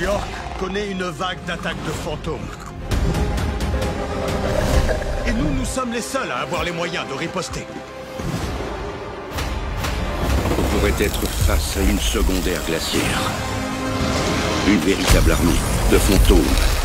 York connaît une vague d'attaques de fantômes. Et nous sommes les seuls à avoir les moyens de riposter. On pourrait être face à une secondaire glaciaire. Une véritable armée de fantômes.